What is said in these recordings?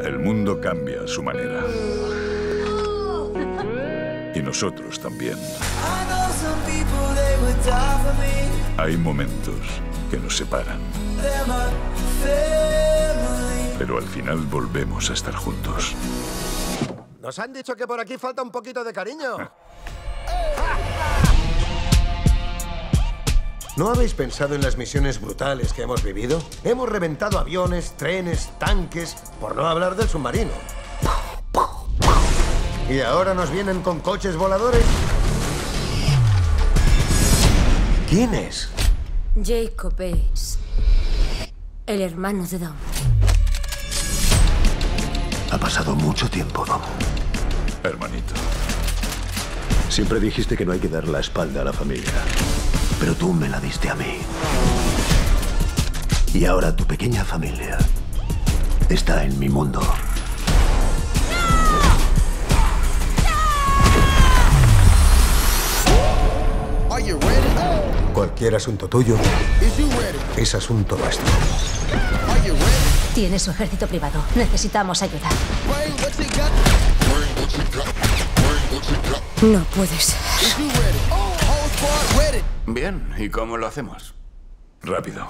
El mundo cambia a su manera. Y nosotros también. Hay momentos que nos separan. Pero al final volvemos a estar juntos. Nos han dicho que por aquí falta un poquito de cariño. ¿No habéis pensado en las misiones brutales que hemos vivido? Hemos reventado aviones, trenes, tanques, por no hablar del submarino. ¿Y ahora nos vienen con coches voladores? ¿Quién es? Jacob es el hermano de Dom. Ha pasado mucho tiempo, Dom. Hermanito. Siempre dijiste que no hay que dar la espalda a la familia. Pero tú me la diste a mí. Y ahora tu pequeña familia está en mi mundo. Cualquier asunto tuyo es asunto nuestro. Tiene su ejército privado. Necesitamos ayuda. No puedes. Bien, ¿y cómo lo hacemos? Rápido.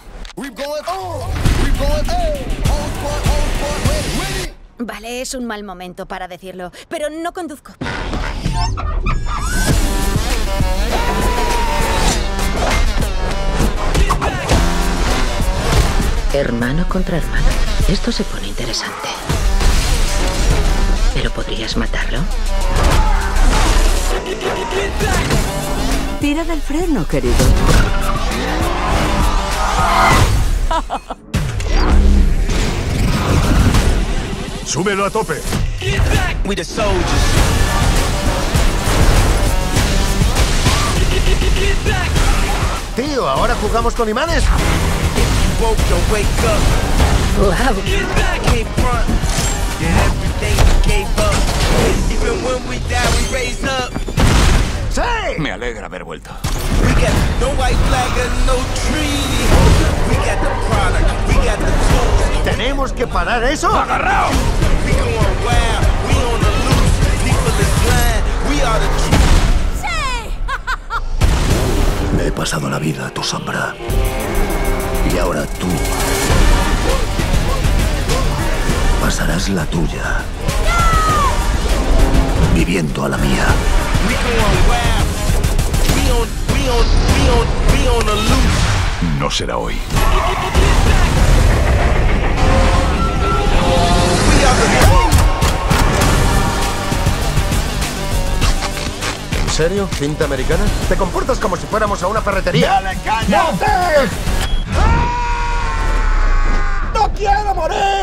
Vale, es un mal momento para decirlo, pero no conduzco. Hermano contra hermano. Esto se pone interesante. ¿Pero podrías matarlo? Tira del freno, querido. ¡Súbelo a tope! We the soldiers. Tío, ¿ahora jugamos con imanes? Woke, don't wake up. Wow. Can't front. Yeah, everything we gave up. Even when we die, we raise up. ¡Sí! Me alegra haber vuelto. We got no white flag and no treaty. We got the product, we got the tools. ¿Tenemos que parar eso? ¡Agarrao! We going wild, we on the loose. People is blind, we are the truth. Me he pasado la vida a tu sombra. Y ahora tú pasarás la tuya. Viviendo a la mía. We going wild. We on the loose. No será hoy. We are the truth. ¿En serio? ¿Cinta americana? Te comportas como si fuéramos a una ferretería. ¡Dale caña! ¡No quiero morir!